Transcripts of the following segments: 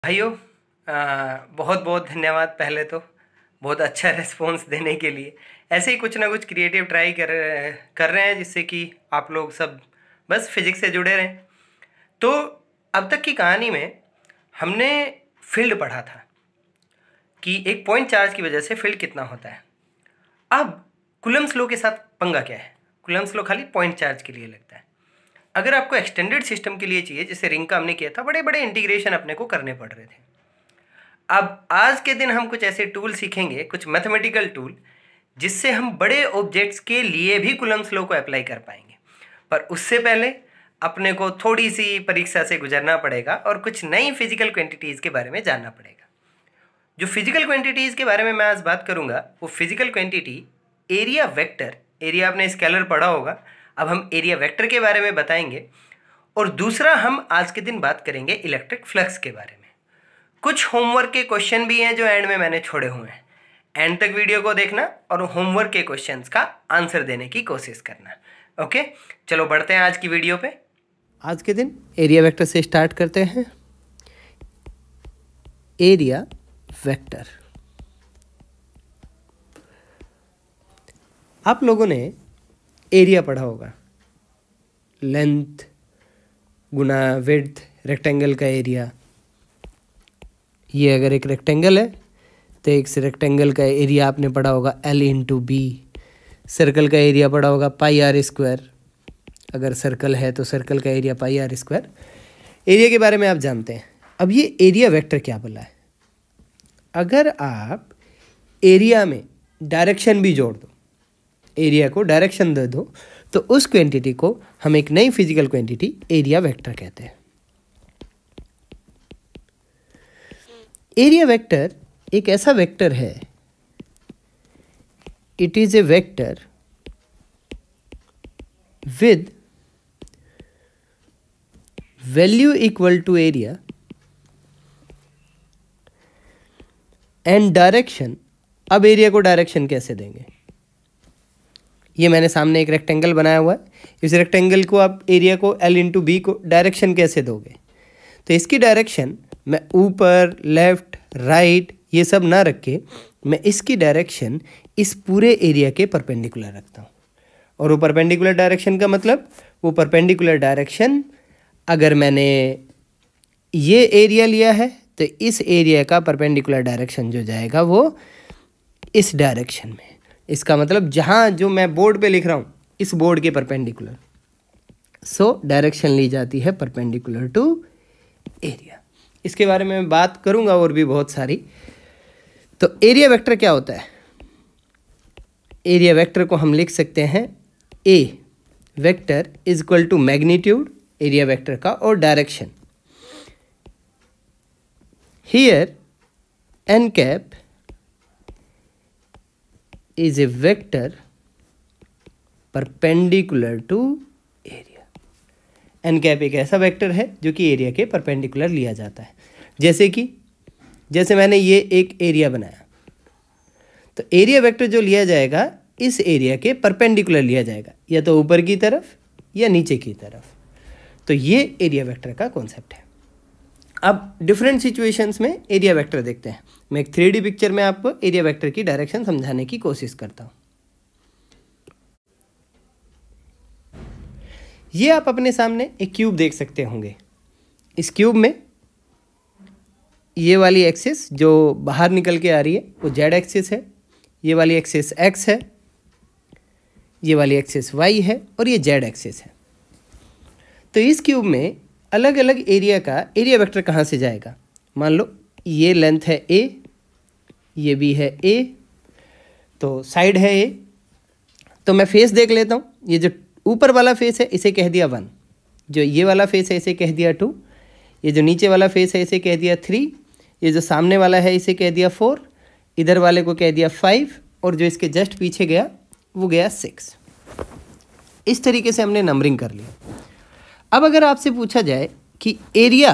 भाइयों, बहुत बहुत धन्यवाद। पहले तो बहुत अच्छा रिस्पॉन्स देने के लिए। ऐसे ही कुछ ना कुछ क्रिएटिव ट्राई कर रहे हैं जिससे कि आप लोग सब बस फिजिक्स से जुड़े रहें। तो अब तक की कहानी में हमने फील्ड पढ़ा था कि एक पॉइंट चार्ज की वजह से फील्ड कितना होता है। अब कूलम्ब्स लॉ के साथ पंगा क्या है? कूलम्ब्स लॉ खाली पॉइंट चार्ज के लिए लगता है। अगर आपको एक्सटेंडेड सिस्टम के लिए चाहिए, जैसे रिंग का हमने किया था, बड़े बड़े इंटीग्रेशन अपने को करने पड़ रहे थे। अब आज के दिन हम कुछ ऐसे टूल सीखेंगे, कुछ मैथमेटिकल टूल, जिससे हम बड़े ऑब्जेक्ट्स के लिए भी कूलम्ब्स लॉ को अप्लाई कर पाएंगे। पर उससे पहले अपने को थोड़ी सी परीक्षा से गुजरना पड़ेगा और कुछ नई फिजिकल क्वांटिटीज़ के बारे में जानना पड़ेगा। जो फिजिकल क्वांटिटीज़ के बारे में मैं आज बात करूंगा वो physical quantity area vector. Area आपने स्केलर पढ़ा होगा, अब हम एरिया वेक्टर के बारे में बताएंगे। और दूसरा, हम आज के दिन बात करेंगे इलेक्ट्रिक फ्लक्स के बारे में। कुछ होमवर्क के क्वेश्चन भी हैं जो एंड में मैंने छोड़े हुए हैं। एंड तक वीडियो को देखना और होमवर्क के क्वेश्चंस का आंसर देने की कोशिश करना। ओके, चलो बढ़ते हैं आज की वीडियो पे। आज के दिन एरिया वेक्टर से स्टार्ट करते हैं। एरिया वेक्टर, आप लोगों ने एरिया पढ़ा होगा, लेंथ गुना विड्थ, रेक्टेंगल का एरिया। ये अगर एक रेक्टेंगल है तो एक रेक्टेंगल का एरिया आपने पढ़ा होगा L/B। सर्कल का एरिया पढ़ा होगा πr²। अगर सर्कल है तो सर्कल का एरिया πr²। एरिया के बारे में आप जानते हैं। अब ये एरिया वेक्टर क्या बोला है? अगर आप एरिया में डायरेक्शन भी जोड़ दो, एरिया को डायरेक्शन दे दो, तो उस क्वांटिटी को हम एक नई फिजिकल क्वांटिटी एरिया वेक्टर कहते हैं। एरिया वेक्टर एक ऐसा वेक्टर है, it is a vector with value equal to area and direction. अब एरिया को डायरेक्शन कैसे देंगे? ये मैंने सामने एक रेक्टेंगल बनाया हुआ है, इस रेक्टेंगल को आप एरिया को L/B को डायरेक्शन कैसे दोगे? तो इसकी डायरेक्शन मैं ऊपर, लेफ्ट, राइट ये सब ना रख के मैं इसकी डायरेक्शन इस पूरे एरिया के परपेंडिकुलर रखता हूँ। और वो परपेंडिकुलर डायरेक्शन का मतलब, वो परपेंडिकुलर डायरेक्शन अगर मैंने ये एरिया लिया है तो इस एरिया का परपेंडिकुलर डायरेक्शन जो जाएगा वो इस डायरेक्शन में। इसका मतलब जहाँ जो मैं बोर्ड पे लिख रहा हूँ इस बोर्ड के परपेंडिकुलर, सो डायरेक्शन ली जाती है परपेंडिकुलर टू एरिया। इसके बारे में मैं बात करूँगा और भी बहुत सारी। तो एरिया वेक्टर क्या होता है? एरिया वेक्टर को हम लिख सकते हैं A vector is equal to magnitude area vector का और direction. Here n cap is a vector perpendicular to area। n cap एक ऐसा वेक्टर है जो कि एरिया के परपेंडिकुलर लिया जाता है। जैसे मैंने ये एक एरिया बनाया, तो एरिया वेक्टर जो लिया जाएगा इस एरिया के परपेंडिकुलर लिया जाएगा, या तो ऊपर की तरफ या नीचे की तरफ। तो ये एरिया वेक्टर का कॉन्सेप्ट है। अब डिफरेंट सिचुएशंस में एरिया वेक्टर देखते हैं। मैं एक 3D पिक्चर में आपको एरिया वेक्टर की डायरेक्शन समझाने की कोशिश करता हूँ। ये आप अपने सामने एक क्यूब देख सकते होंगे। इस क्यूब में ये वाली एक्सिस जो बाहर निकल के आ रही है वो Z एक्सिस है, ये वाली एक्सिस X है, ये वाली एक्सिस Y है और ये Z एक्सिस है। तो इस क्यूब में अलग अलग एरिया का एरिया वेक्टर कहाँ से जाएगा? मान लो ये लेंथ है A, ये भी है A, तो साइड है A। तो मैं फेस देख लेता हूँ। ये जो ऊपर वाला फेस है इसे कह दिया 1, जो ये वाला फेस है इसे कह दिया 2, ये जो नीचे वाला फेस है इसे कह दिया 3, ये जो सामने वाला है इसे कह दिया 4, इधर वाले को कह दिया 5 और जो इसके जस्ट पीछे गया वो गया 6। इस तरीके से हमने नंबरिंग कर लिया। अब अगर आपसे पूछा जाए कि एरिया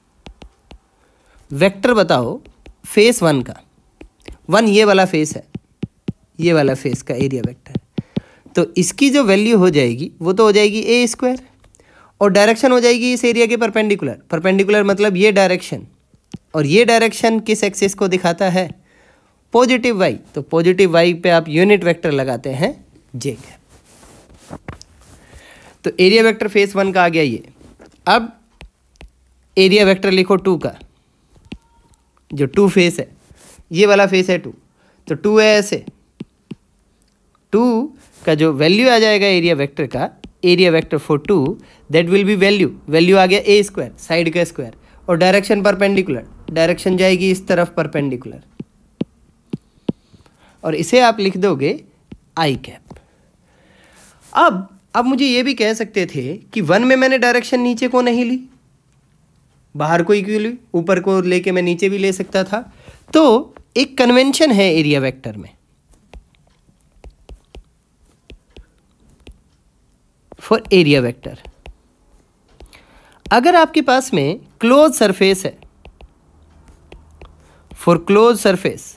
वेक्टर बताओ फेस 1 का, 1 ये वाला फेस है, ये वाला फेस का एरिया वेक्टर, तो इसकी जो वैल्यू हो जाएगी वो तो हो जाएगी A² और डायरेक्शन हो जाएगी इस एरिया के परपेंडिकुलर। परपेंडिकुलर मतलब ये डायरेक्शन और ये डायरेक्शन किस एक्सिस को दिखाता है? Positive Y. तो पॉजिटिव वाई पे आप यूनिट वेक्टर लगाते हैं जे कैप। तो एरिया वेक्टर फेस 1 का आ गया ये। अब एरिया वेक्टर लिखो 2 का, जो 2 फेस है, ये वाला फेस है 2, तो 2 है ऐसे। 2 का जो वैल्यू आ जाएगा एरिया वेक्टर का, area vector for 2, that will be value आ गया ए स्क्वायर, साइड का स्क्वायर, और डायरेक्शन परपेंडिकुलर, डायरेक्शन जाएगी इस तरफ परपेंडिकुलर, और इसे आप लिख दोगे आई कैप। अब मुझे ये भी कह सकते थे कि 1 में मैंने डायरेक्शन नीचे को नहीं ली, बाहर को ही क्यों ली, ऊपर को लेके मैं नीचे भी ले सकता था। तो एक कन्वेंशन है एरिया वेक्टर में, फॉर एरिया वेक्टर, अगर आपके पास में क्लोज सरफेस है, फॉर क्लोज सरफेस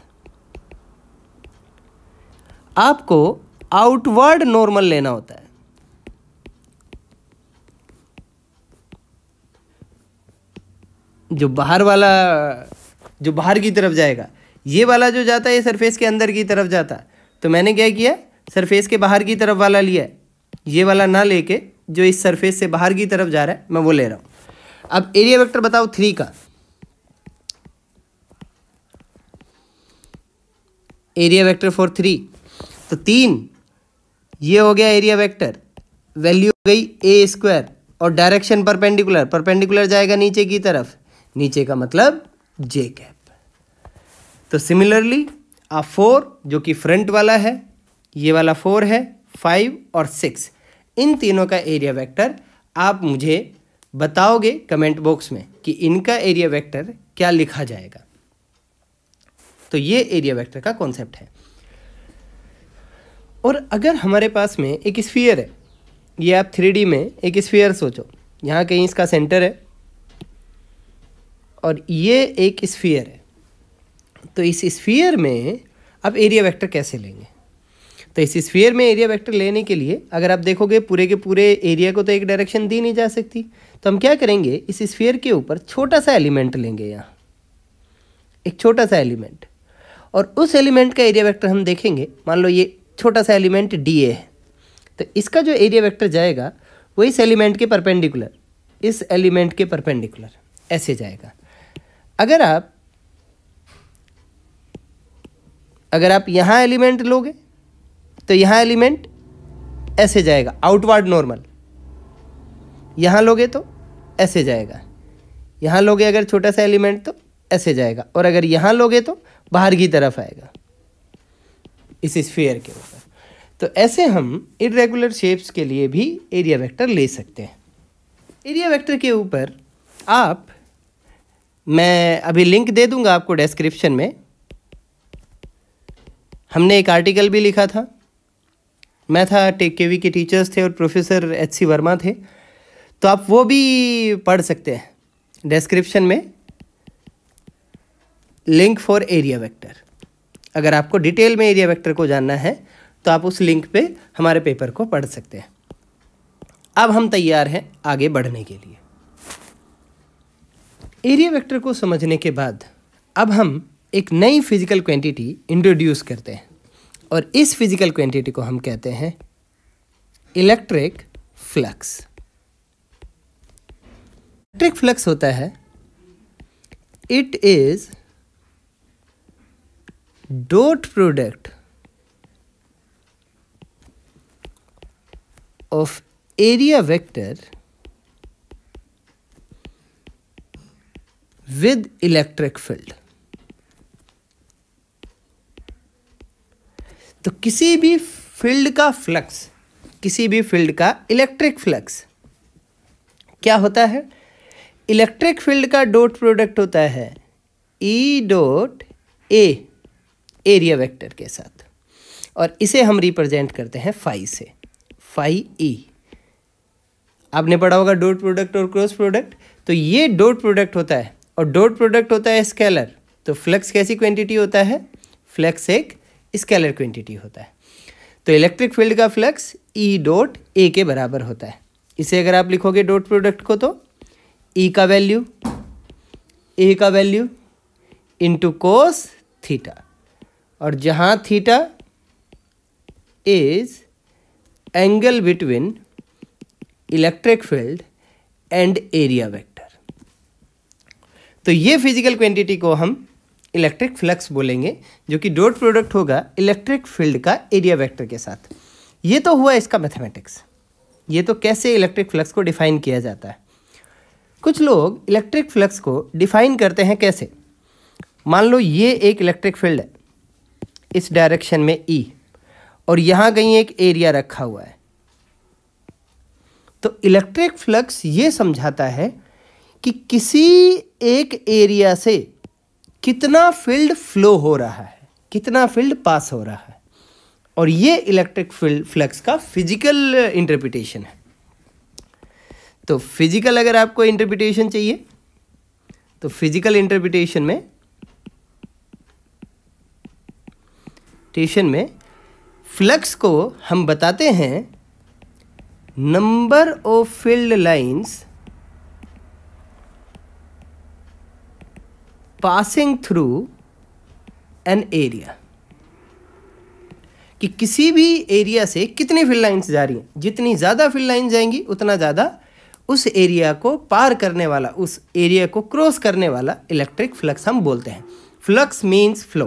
आपको आउटवर्ड नॉर्मल लेना होता है। जो बाहर वाला, जो बाहर की तरफ जाएगा, ये वाला जो जाता है ये सरफेस के अंदर की तरफ जाता है। तो मैंने क्या किया, सरफेस के बाहर की तरफ वाला लिया है, ये वाला ना लेके जो इस सरफेस से बाहर की तरफ जा रहा है मैं वो ले रहा हूं। अब एरिया वेक्टर बताओ 3 का, एरिया वेक्टर फॉर 3, तो 3 ये हो गया एरिया वेक्टर, वैल्यू हो गई ए स्क्वायर, और डायरेक्शन परपेंडिकुलर, परपेंडिकुलर जाएगा नीचे की तरफ, नीचे का मतलब जे कैप। तो सिमिलरली आप 4 जो कि फ्रंट वाला है, ये वाला 4 है, 5 और 6, इन तीनों का एरिया वेक्टर आप मुझे बताओगे कमेंट बॉक्स में कि इनका एरिया वेक्टर क्या लिखा जाएगा। तो ये एरिया वेक्टर का कॉन्सेप्ट है। और अगर हमारे पास में एक स्फीयर है, ये आप 3D में एक स्फीयर सोचो, यहाँ कहीं इसका सेंटर है और ये एक स्फीयर है, तो इस स्फीयर में आप एरिया वेक्टर कैसे लेंगे? तो इस स्फीयर में एरिया वेक्टर लेने के लिए अगर आप देखोगे पूरे के पूरे एरिया को तो एक डायरेक्शन दी नहीं जा सकती, तो हम क्या करेंगे, इस स्फीयर के ऊपर छोटा सा एलिमेंट लेंगे, यहाँ एक छोटा सा एलिमेंट, और उस एलिमेंट का एरिया वेक्टर हम देखेंगे। मान लो ये छोटा सा एलिमेंट DA है, तो इसका जो एरिया वेक्टर जाएगा वो इस एलिमेंट के परपेंडिकुलर, इस एलिमेंट के परपेंडिकुलर ऐसे जाएगा। अगर आप यहाँ एलिमेंट लोगे तो यहाँ एलिमेंट ऐसे जाएगा, आउटवर्ड नॉर्मल, यहाँ लोगे तो ऐसे जाएगा, यहाँ लोगे अगर छोटा सा एलिमेंट तो ऐसे जाएगा, और अगर यहाँ लोगे तो बाहर की तरफ आएगा इस स्फीयर के ऊपर। तो ऐसे हम इर्रेगुलर शेप्स के लिए भी एरिया वेक्टर ले सकते हैं। एरिया वेक्टर के ऊपर मैं अभी लिंक दे दूंगा आपको डिस्क्रिप्शन में, हमने एक आर्टिकल भी लिखा था, मैं था केवी के टीचर्स थे और प्रोफेसर HC वर्मा थे, तो आप वो भी पढ़ सकते हैं। डिस्क्रिप्शन में लिंक फॉर एरिया वेक्टर, अगर आपको डिटेल में एरिया वेक्टर को जानना है तो आप उस लिंक पे हमारे पेपर को पढ़ सकते हैं। अब हम तैयार हैं आगे बढ़ने के लिए। एरिया वेक्टर को समझने के बाद अब हम एक नई फिजिकल क्वांटिटी इंट्रोड्यूस करते हैं, और इस फिजिकल क्वांटिटी को हम कहते हैं इलेक्ट्रिक फ्लक्स। इलेक्ट्रिक फ्लक्स होता है, it is dot product of area vector with electric field. तो किसी भी फील्ड का फ्लक्स, किसी भी फील्ड का इलेक्ट्रिक फ्लक्स क्या होता है? इलेक्ट्रिक फील्ड का डॉट प्रोडक्ट होता है E dot A area vector के साथ, और इसे हम रिप्रेजेंट करते हैं फाई से, फाई ई। आपने पढ़ा होगा डॉट प्रोडक्ट और क्रॉस प्रोडक्ट, तो ये डॉट प्रोडक्ट होता है और डॉट प्रोडक्ट होता है स्केलर। तो फ्लक्स कैसी क्वांटिटी होता है? फ्लक्स एक स्केलर क्वांटिटी होता है। तो इलेक्ट्रिक फील्ड का फ्लक्स ई डॉट ए के बराबर होता है। इसे अगर आप लिखोगे डॉट प्रोडक्ट को तो ई का वैल्यू, ए का वैल्यू इंटू कोस थीटा, और जहाँ theta is angle between electric field and area vector. तो ये फिजिकल क्वांटिटी को हम इलेक्ट्रिक फ्लक्स बोलेंगे, जो कि डॉट प्रोडक्ट होगा इलेक्ट्रिक फील्ड का एरिया वेक्टर के साथ। ये तो हुआ इसका मैथमेटिक्स, ये तो कैसे इलेक्ट्रिक फ्लक्स को डिफाइन किया जाता है। कुछ लोग इलेक्ट्रिक फ्लक्स को डिफाइन करते हैं कैसे। मान लो ये एक इलेक्ट्रिक फील्ड है इस डायरेक्शन में E, और यहाँ कहीं एक एरिया रखा हुआ है। तो इलेक्ट्रिक फ्लक्स ये समझाता है कि किसी एक एरिया से कितना फील्ड फ्लो हो रहा है, कितना फील्ड पास हो रहा है, और ये इलेक्ट्रिक फील्ड फ्लक्स का फिजिकल इंटरप्रिटेशन है। तो फिजिकल अगर आपको इंटरप्रिटेशन चाहिए तो फिजिकल इंटरप्रिटेशन में फ्लक्स को हम बताते हैं number of field lines passing through an area, कि किसी भी एरिया से कितनी फील्ड लाइंस जा रही हैं। जितनी ज़्यादा फील्ड लाइन जाएंगी उतना ज़्यादा उस एरिया को पार करने वाला, उस एरिया को क्रॉस करने वाला इलेक्ट्रिक फ्लक्स हम बोलते हैं। Flux means flow.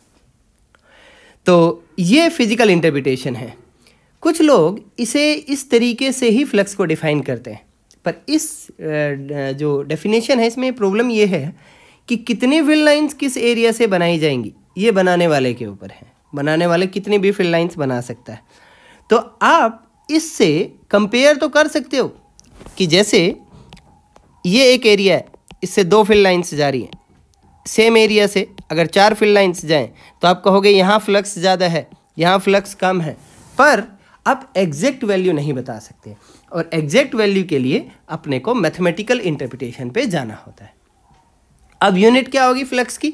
तो ये फिजिकल इंटरप्रिटेशन है। कुछ लोग इसे इस तरीके से ही फ्लक्स को डिफाइन करते हैं, पर इस जो डेफिनेशन है इसमें प्रॉब्लम ये है कि कितनी फील्ड लाइंस किस एरिया से बनाई जाएंगी, ये बनाने वाले के ऊपर है। बनाने वाले कितनी भी फील्ड लाइंस बना सकता है। तो आप इससे कंपेयर तो कर सकते हो कि जैसे ये एक एरिया है, इससे 2 फील्ड लाइंस जा रही हैं। सेम एरिया से अगर 4 फील्ड लाइंस जाएं तो आप कहोगे यहाँ फ्लक्स ज़्यादा है, यहाँ फ्लक्स कम है, पर आप एग्जैक्ट वैल्यू नहीं बता सकते, और एग्जैक्ट वैल्यू के लिए अपने को मैथमेटिकल इंटरप्रिटेशन पे जाना होता है। अब यूनिट क्या होगी फ्लक्स की?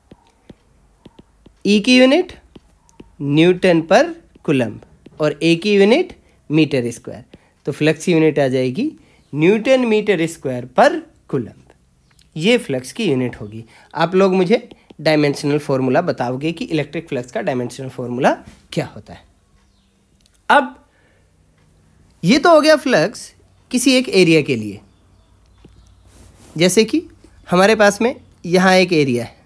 ई की यूनिट न्यूटन पर कूलम्ब और ए की यूनिट मीटर स्क्वायर। तो फ्लक्स की यूनिट आ जाएगी न्यूटन मीटर स्क्वायर पर कूलम्ब। ये फ्लक्स की यूनिट होगी। आप लोग मुझे डायमेंशनल फॉर्मूला बताओगे कि इलेक्ट्रिक फ्लक्स का डायमेंशनल फॉर्मूला क्या होता है। अब ये तो हो गया फ्लक्स किसी एक एरिया के लिए। जैसे कि हमारे पास में यहाँ एक एरिया है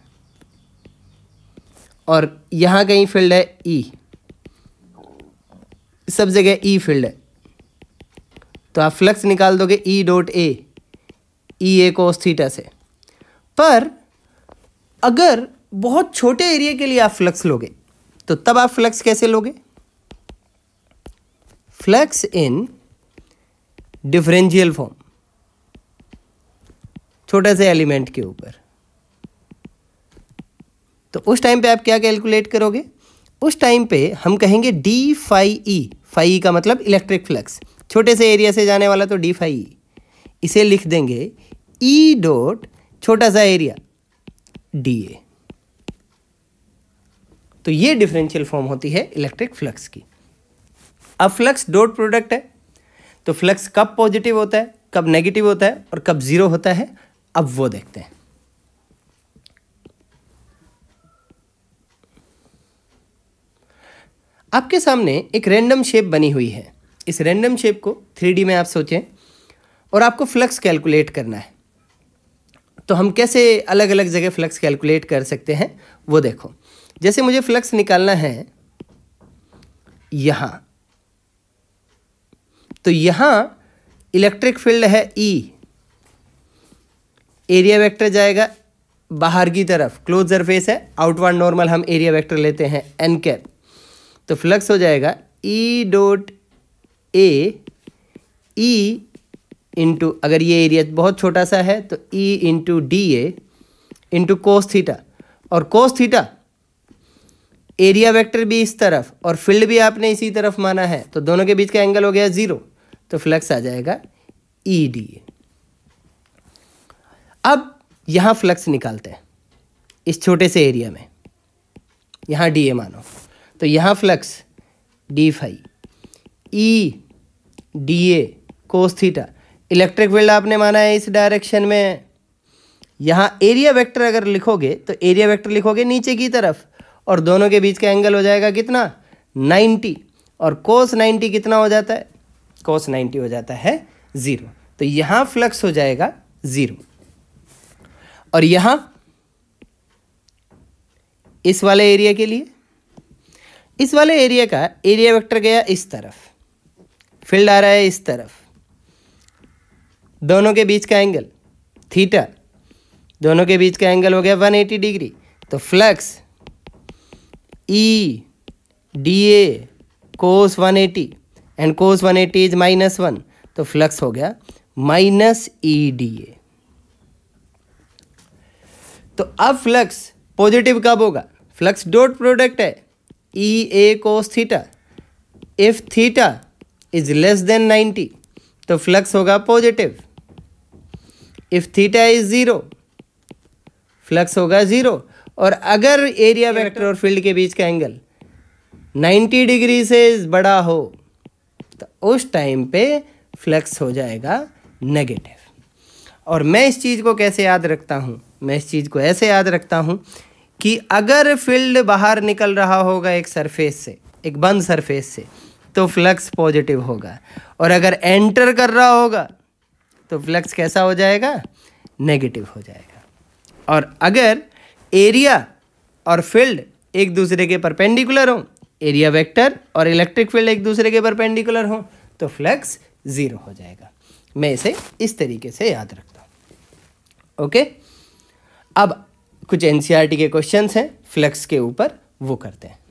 और यहाँ कहीं फील्ड है E, सब जगह E फील्ड है, तो आप फ्लक्स निकाल दोगे E dot A, E A cos theta से। पर अगर बहुत छोटे एरिया के लिए आप फ्लक्स लोगे तो तब आप फ्लक्स कैसे लोगे? फ्लक्स इन डिफरेंशियल फॉर्म, छोटे से एलिमेंट के ऊपर। तो उस टाइम पे आप क्या कैलकुलेट करोगे? उस टाइम पे हम कहेंगे डी फाई ई। फाई का मतलब इलेक्ट्रिक फ्लक्स, छोटे से एरिया से जाने वाला तो डी फाई ई। इसे लिख देंगे ई डॉट छोटा सा एरिया डी ए। तो ये डिफरेंशियल फॉर्म होती है इलेक्ट्रिक फ्लक्स की। अब फ्लक्स डॉट प्रोडक्ट है, तो फ्लक्स कब पॉजिटिव होता है, कब नेगेटिव होता है और कब जीरो होता है, अब वो देखते हैं। आपके सामने एक रैंडम शेप बनी हुई है। इस रैंडम शेप को 3D में आप सोचें और आपको फ्लक्स कैलकुलेट करना है। तो हम कैसे अलग अलग जगह फ्लक्स कैलकुलेट कर सकते हैं वो देखो। जैसे मुझे फ्लक्स निकालना है यहाँ, तो यहाँ इलेक्ट्रिक फील्ड है E, एरिया वेक्टर जाएगा बाहर की तरफ, क्लोज सरफेस है, आउटवर्ड नॉर्मल हम एरिया वेक्टर लेते हैं n कैप। तो फ्लक्स हो जाएगा E dot A, E into, अगर ये एरिया बहुत छोटा सा है तो E into D A into cos theta, और कोस थीटा एरिया वेक्टर भी इस तरफ और फील्ड भी आपने इसी तरफ माना है, तो दोनों के बीच का एंगल हो गया 0, तो फ्लक्स आ जाएगा ई डी ए। अब यहाँ फ्लक्स निकालते हैं इस छोटे से एरिया में, यहाँ डी ए मानो, तो यहाँ flux D phi E D A cos theta. Electric field आपने माना है इस डायरेक्शन में, यहाँ एरिया वेक्टर अगर लिखोगे तो एरिया वेक्टर लिखोगे नीचे की तरफ, और दोनों के बीच का एंगल हो जाएगा कितना 90, और कोस 90 कितना हो जाता है, कोस 90 हो जाता है 0। तो यहाँ फ्लक्स हो जाएगा 0, और यहाँ इस वाले एरिया के लिए, इस वाले एरिया का एरिया वेक्टर गया इस तरफ, फील्ड आ रहा है इस तरफ, दोनों के बीच का एंगल थीटा, दोनों के बीच का एंगल हो गया 180 डिग्री। तो flux E D A cos 180 and cos 180 is -1, तो फ्लक्स हो गया -EDA। तो अब फ्लक्स पॉजिटिव कब होगा, फ्लक्स डॉट प्रोडक्ट है EA cos theta, if theta is less than 90 तो फ्लक्स होगा positive, if theta is 0 flux होगा 0। और अगर एरिया वेक्टर और फील्ड के बीच का एंगल 90 डिग्री से बड़ा हो तो उस टाइम पे फ्लक्स हो जाएगा नेगेटिव। और मैं इस चीज़ को कैसे याद रखता हूँ, मैं इस चीज़ को ऐसे याद रखता हूँ कि अगर फील्ड बाहर निकल रहा होगा एक सरफेस से, एक बंद सरफेस से, तो फ्लक्स पॉजिटिव होगा, और अगर एंटर कर रहा होगा तो फ्लक्स कैसा हो जाएगा, नेगेटिव हो जाएगा। और अगर एरिया और फील्ड एक दूसरे के परपेंडिकुलर हो, एरिया वेक्टर और इलेक्ट्रिक फील्ड एक दूसरे के परपेंडिकुलर हो, तो फ्लक्स 0 हो जाएगा। मैं इसे इस तरीके से याद रखता हूँ। ओके, अब कुछ एनसीईआरटी के क्वेश्चंस हैं फ्लक्स के ऊपर, वो करते हैं।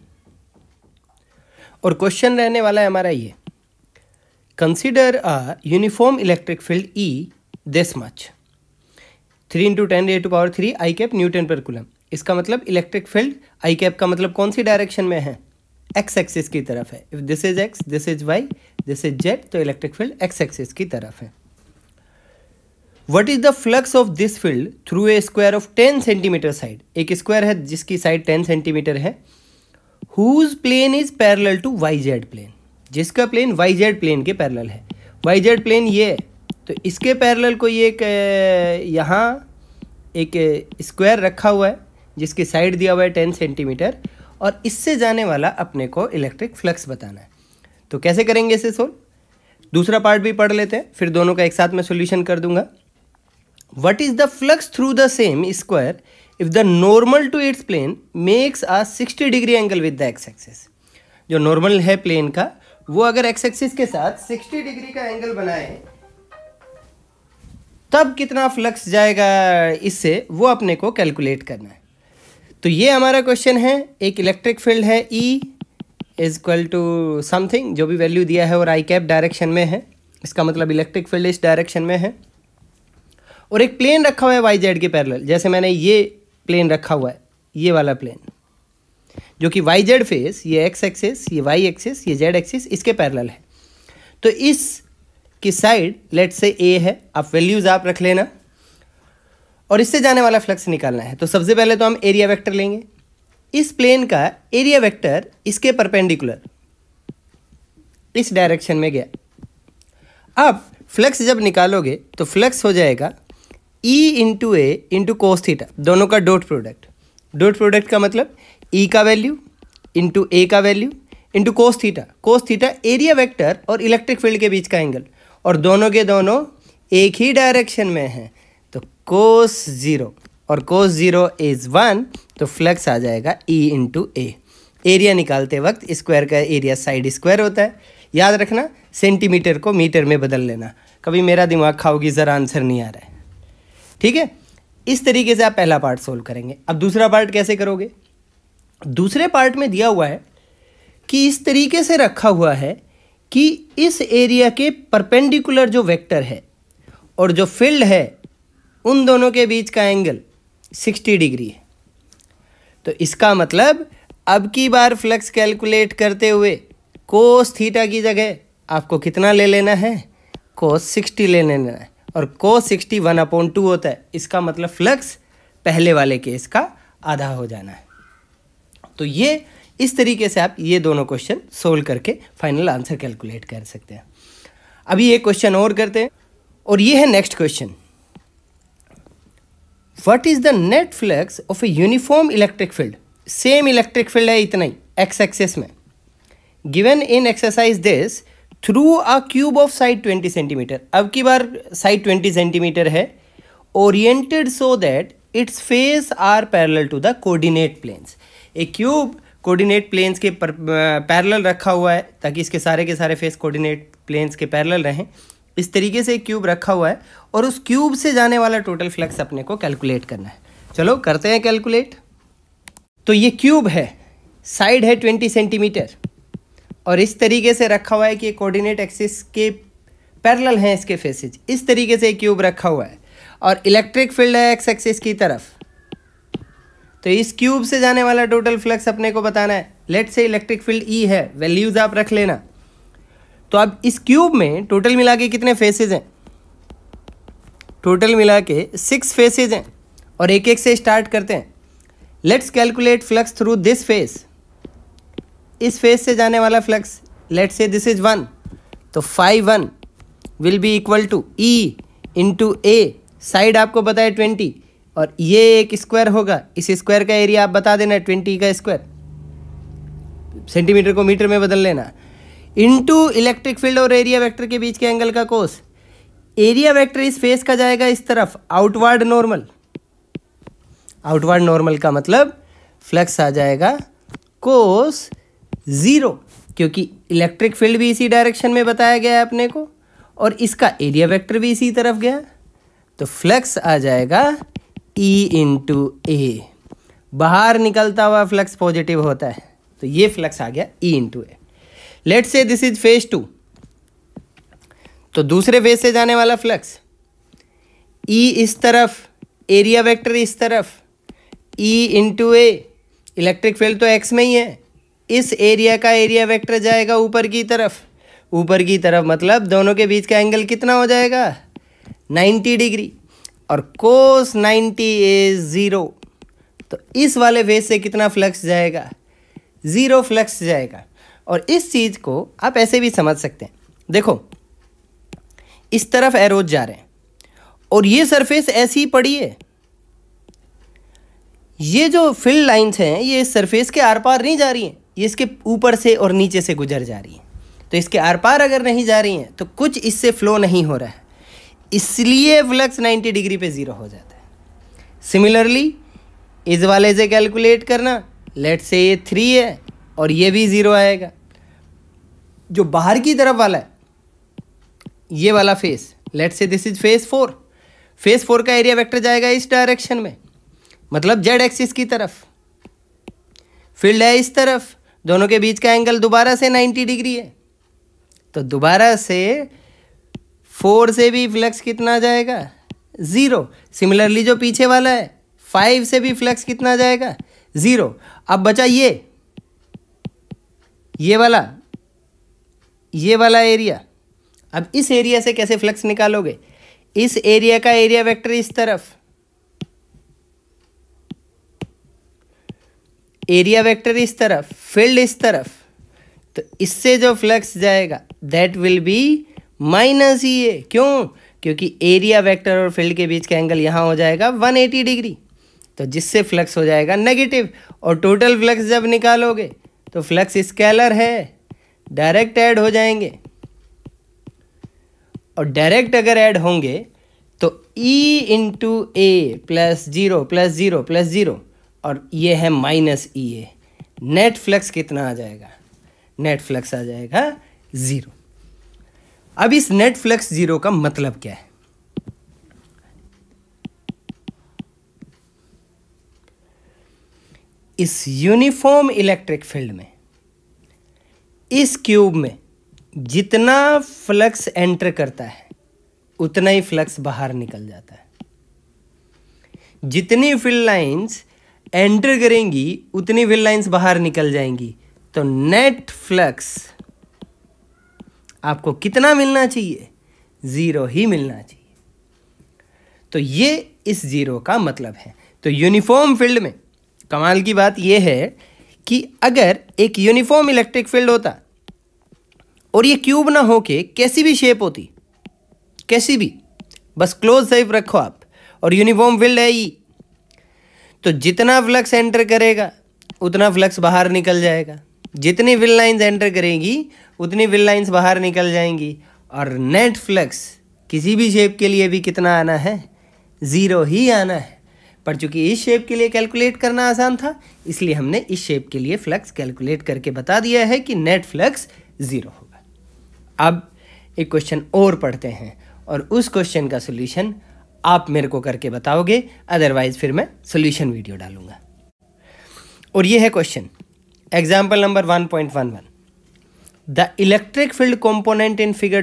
और क्वेश्चन रहने वाला है हमारा ये, consider a uniform electric field E this much 3 × 10⁻³ I cap newton पर कूलम। इसका मतलब इलेक्ट्रिक फील्ड आई कैप का मतलब कौन सी डायरेक्शन में है, एक्स एक्सिस की तरफ है। If this is X, this is Y, this is Z, तो इलेक्ट्रिक फील्ड एक्स एक्सिस की तरफ है। What is the flux of this field through a square of 10 centimetre side. एक स्क्वायर है जिसकी साइड 10 सेंटीमीटर है, whose plane is parallel to Y Z plane, जिसका plane Y Z plane के parallel है। वाई जेड प्लेन ये है, तो इसके पैरेलल कोई एक यहाँ एक स्क्वायर रखा हुआ है जिसकी साइड दिया हुआ है 10 सेंटीमीटर, और इससे जाने वाला अपने को इलेक्ट्रिक फ्लक्स बताना है। तो कैसे करेंगे इसे सोल्व, दूसरा पार्ट भी पढ़ लेते हैं, फिर दोनों का एक साथ में सॉल्यूशन कर दूंगा। What is the flux through the same square if the normal to its plane makes a 60 degree angle with the X axis. जो नॉर्मल है प्लेन का, वो अगर एक्स एक्सिस के साथ 60 डिग्री का एंगल बनाए तब कितना फ्लक्स जाएगा इससे, वो अपने को कैलकुलेट करना है। तो ये हमारा क्वेश्चन है, एक इलेक्ट्रिक फील्ड है E is equal to something, जो भी वैल्यू दिया है, और आई कैप डायरेक्शन में है, इसका मतलब इलेक्ट्रिक फील्ड इस डायरेक्शन में है, और एक प्लेन रखा हुआ है वाई जेड के पैरेलल। जैसे मैंने ये प्लेन रखा हुआ है, ये वाला प्लेन जो कि वाई जेड फेस, ये एक्स एक्सिस, ये वाई एक्सिस, ये जेड एक्सिस, इसके पैरेलल है। तो इस की साइड लेट्स से ए है, आप वैल्यूज आप रख लेना, और इससे जाने वाला फ्लक्स निकालना है। तो सबसे पहले तो हम एरिया वेक्टर लेंगे, इस प्लेन का एरिया वेक्टर इसके परपेंडिकुलर इस डायरेक्शन में गया। अब फ्लक्स जब निकालोगे तो फ्लक्स हो जाएगा E into A into cos theta, दोनों का डॉट प्रोडक्ट। डॉट प्रोडक्ट का मतलब E का वैल्यू इंटू ए का value into cos theta. Cos theta area vector और इलेक्ट्रिक फील्ड के बीच का एंगल, और दोनों के दोनों एक ही डायरेक्शन में हैं, तो कोस 0 और कोस 0 इज 1, तो फ्लक्स आ जाएगा E इंटू ए। एरिया निकालते वक्त स्क्वायर का एरिया साइड स्क्वायर होता है, याद रखना, सेंटीमीटर को मीटर में बदल लेना, कभी मेरा दिमाग खाओगी ज़रा आंसर नहीं आ रहा है, ठीक है। इस तरीके से आप पहला पार्ट सोल्व करेंगे। अब दूसरा पार्ट कैसे करोगे, दूसरे पार्ट में दिया हुआ है कि इस तरीके से रखा हुआ है कि इस एरिया के परपेंडिकुलर जो वेक्टर है और जो फील्ड है, उन दोनों के बीच का एंगल 60 डिग्री है। तो इसका मतलब अब की बार फ्लक्स कैलकुलेट करते हुए कोस थीटा की जगह आपको कितना ले लेना है, कोस 60 ले लेना है, और कोस 60 1/2 होता है। इसका मतलब फ्लक्स पहले वाले केस का आधा हो जाना है। तो ये इस तरीके से आप ये दोनों क्वेश्चन सोल्व करके फाइनल आंसर कैलकुलेट कर सकते हैं। अभी एक क्वेश्चन और करते हैं, और ये है next question. What is the net flux of a uniform electric field, same electric field है इतना ही एक्स एक्सिस में, given in exercise this through a cube of side 20 centimetre. अब की बार साइड 20 सेंटीमीटर है, oriented so that its face are parallel to the coordinate planes. एक cube coordinate planes के पैरेलल रखा हुआ है ताकि इसके सारे के सारे फेस कोऑर्डिनेट प्लेन्स के पैरेलल रहें। इस तरीके से एक क्यूब रखा हुआ है और उस क्यूब से जाने वाला टोटल फ्लक्स अपने को कैलकुलेट करना है। चलो करते हैं कैलकुलेट। तो ये क्यूब है, साइड है 20 सेंटीमीटर और इस तरीके से रखा हुआ है कि कोऑर्डिनेट एक्सिस के पैरेलल हैं इसके फेसेज। इस तरीके से एक क्यूब रखा हुआ है और इलेक्ट्रिक फील्ड है एक्स एक्सिस की तरफ। तो इस क्यूब से जाने वाला टोटल फ्लक्स अपने को बताना है। Let's say electric field E है, वैल्यूज आप रख लेना। तो अब इस क्यूब में टोटल मिला के कितने फेसेज हैं? टोटल मिला के 6 फेसेज हैं और एक एक से स्टार्ट करते हैं। Let's calculate flux through this face. इस फेस से जाने वाला flux, let's say this is 1, तो phi 1 will be equal to E into A, side आपको पता है 20 और ये एक स्क्वायर होगा। इस स्क्वायर का एरिया आप बता देना 20 का स्क्वायर, सेंटीमीटर को मीटर में बदल लेना, इनटू इलेक्ट्रिक फील्ड और एरिया वेक्टर के बीच के एंगल का कोस। एरिया वेक्टर इस फेस का जाएगा इस तरफ, आउटवर्ड नॉर्मल। आउटवर्ड नॉर्मल का मतलब फ्लक्स आ जाएगा कोस 0, क्योंकि इलेक्ट्रिक फील्ड भी इसी डायरेक्शन में बताया गया है अपने को और इसका एरिया वेक्टर भी इसी तरफ गया, तो फ्लक्स आ जाएगा E इंटू ए। बाहर निकलता हुआ फ्लक्स पॉजिटिव होता है, तो ये फ्लक्स आ गया E into A. Let's say this is face 2, तो दूसरे फेज से जाने वाला फ्लक्स E इस तरफ, एरिया वेक्टर इस तरफ, E into A. Electric field तो एक्स में ही है, इस एरिया का एरिया वेक्टर जाएगा ऊपर की तरफ। ऊपर की तरफ मतलब दोनों के बीच का एंगल कितना हो जाएगा? 90 डिग्री, और कोस 90 इज 0। तो इस वाले फेस से कितना फ्लक्स जाएगा? 0 फ्लक्स जाएगा। और इस चीज़ को आप ऐसे भी समझ सकते हैं, देखो इस तरफ एरोज जा रहे हैं और ये सरफेस ऐसी ही पड़ी है। ये जो फील्ड लाइंस हैं ये इस सरफेस के आर पार नहीं जा रही हैं, ये इसके ऊपर से और नीचे से गुजर जा रही हैं। तो इसके आर पार अगर नहीं जा रही हैं तो कुछ इससे फ्लो नहीं हो रहा है, इसलिए फ्लक्स 90 डिग्री पे 0 हो जाता है। सिमिलरली इस वाले से कैलकुलेट करना, लेट्स से ये 3 है और ये भी 0 आएगा। जो बाहर की तरफ वाला है ये वाला face, let's say this is face 4। Face 4 का एरिया वेक्टर जाएगा इस डायरेक्शन में, मतलब जेड एक्सिस की तरफ। फील्ड है इस तरफ, दोनों के बीच का एंगल दोबारा से 90 डिग्री है, तो दोबारा से 4 से भी फ्लक्स कितना जाएगा? 0। सिमिलरली जो पीछे वाला है 5 से भी फ्लक्स कितना जाएगा? 0। अब बचा ये वाला एरिया। अब इस एरिया से कैसे फ्लक्स निकालोगे? इस एरिया का एरिया वेक्टर इस तरफ, एरिया वेक्टर इस तरफ, फील्ड इस तरफ, तो इससे जो फ्लक्स जाएगा that will be minus E A. क्यों? क्योंकि एरिया वेक्टर और फील्ड के बीच का एंगल यहाँ हो जाएगा 180 डिग्री, तो जिससे फ्लक्स हो जाएगा नेगेटिव। और टोटल फ्लक्स जब निकालोगे तो फ्लक्स स्केलर है, डायरेक्ट ऐड हो जाएंगे, और डायरेक्ट अगर ऐड होंगे तो E into A plus 0 plus 0 plus 0, और ये है minus E A. Net flux कितना आ जाएगा? नेट फ्लक्स आ जाएगा 0। अब इस नेट फ्लक्स 0 का मतलब क्या है? इस यूनिफॉर्म इलेक्ट्रिक फील्ड में इस क्यूब में जितना फ्लक्स एंटर करता है उतना ही फ्लक्स बाहर निकल जाता है। जितनी फील्ड लाइंस एंटर करेंगी उतनी फील्ड लाइंस बाहर निकल जाएंगी, तो नेट फ्लक्स आपको कितना मिलना चाहिए? 0 ही मिलना चाहिए। तो ये इस 0 का मतलब है। तो यूनिफॉर्म फील्ड में कमाल की बात यह है कि अगर एक यूनिफॉर्म इलेक्ट्रिक फील्ड होता और ये क्यूब ना होके कैसी भी शेप होती, कैसी भी, बस क्लोज शेप रखो आप, और यूनिफॉर्म फील्ड है ई, तो जितना फ्लक्स एंटर करेगा उतना फ्लक्स बाहर निकल जाएगा, जितनी विल लाइंस एंटर करेगी उतनी विल लाइंस बाहर निकल जाएंगी, और नेट फ्लक्स किसी भी शेप के लिए भी कितना आना है, 0 ही आना है। पर चूंकि इस शेप के लिए कैलकुलेट करना आसान था, इसलिए हमने इस शेप के लिए फ्लक्स कैलकुलेट करके बता दिया है कि नेट फ्लक्स 0 होगा। अब एक क्वेश्चन और पढ़ते हैं और उस क्वेश्चन का सोल्यूशन आप मेरे को करके बताओगे, अदरवाइज फिर मैं सोल्यूशन वीडियो डालूंगा। और ये है question, example number 1.11। The electric field component in figure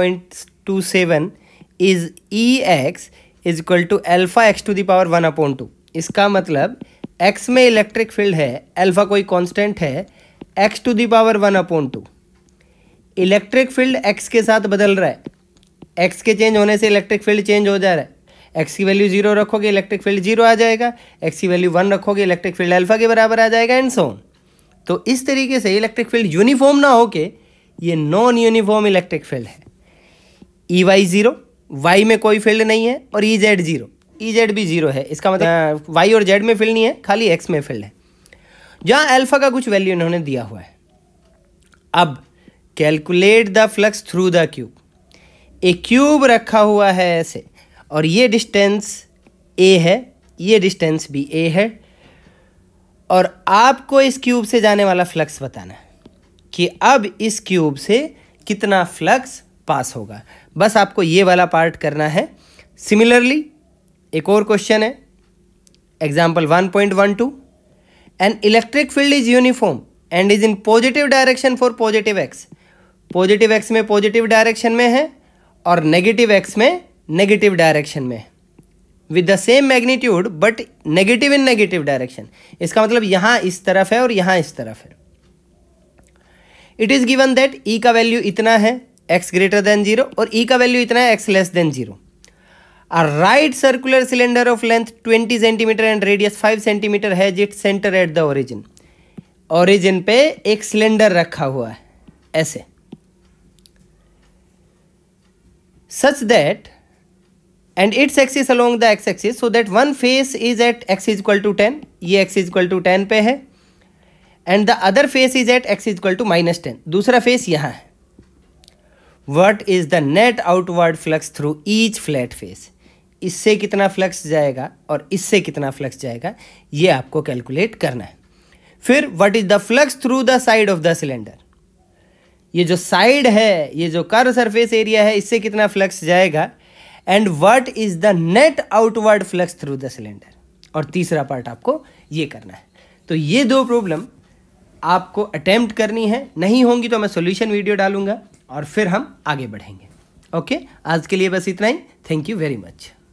2.27 is EX is equal to alpha X to the power 1/2। इसका मतलब x में इलेक्ट्रिक फील्ड है, अल्फा कोई कांस्टेंट है, x to the power 1/2। Electric field x के साथ बदल रहा है, x के चेंज होने से इलेक्ट्रिक फील्ड चेंज हो जा रहा है। x की वैल्यू 0 रखोगे इलेक्ट्रिक फील्ड 0 आ जाएगा, x की वैल्यू 1 रखोगे इलेक्ट्रिक फील्ड अल्फा के बराबर आ जाएगा, एंड सो ऑन। तो इस तरीके से इलेक्ट्रिक फील्ड यूनिफॉर्म ना होके ये नॉन यूनिफॉर्म इलेक्ट्रिक फील्ड है। EY 0, y में कोई फील्ड नहीं है, और EZ 0, EZ भी 0 है। इसका मतलब y और z में फील्ड नहीं है, खाली x में फील्ड है, जहाँ अल्फा का कुछ वैल्यू इन्होंने दिया हुआ है। अब calculate the flux through the cube. एक क्यूब रखा हुआ है ऐसे, और ये डिस्टेंस a है, ये डिस्टेंस भी a है, और आपको इस क्यूब से जाने वाला फ्लक्स बताना है कि अब इस क्यूब से कितना फ्लक्स पास होगा। बस आपको ये वाला पार्ट करना है। सिमिलरली एक और क्वेश्चन है, example 1.12। An electric field is uniform and is in positive direction for positive X. Positive X में पॉजिटिव डायरेक्शन में है और नेगेटिव एक्स में नेगेटिव डायरेक्शन में है, with the same magnitude but negative in negative direction. इसका मतलब यहाँ इस तरफ है और यहाँ इस तरफ है। It is given that E का वैल्यू इतना है x ग्रेटर देन 0 और e का वैल्यू इतना है x less than 0। A right circular cylinder of length 20 centimetre and radius 5 centimetre has its centre at the origin. Origin पे एक cylinder रखा हुआ है ऐसे, such that and its axis along the X axis so that one face is at x is equal to 10, ये x is equal to 10 पे है, and the other face is at x is equal to -10, दूसरा face यहाँ है। What is the net outward flux through each flat face? इससे कितना flux जाएगा और इससे कितना फ्लक्स जाएगा, ये आपको कैलकुलेट करना है। फिर what is the flux through the side of the cylinder? ये जो साइड है, ये जो कर्व सरफेस एरिया है, इससे कितना फ्लक्स जाएगा, and what is the net outward flux through the cylinder? और तीसरा पार्ट आपको ये करना है। तो ये 2 प्रॉब्लम आपको अटेम्प्ट करनी है, नहीं होंगी तो मैं सॉल्यूशन वीडियो डालूंगा और फिर हम आगे बढ़ेंगे। ओके, आज के लिए बस इतना ही। Thank you very much.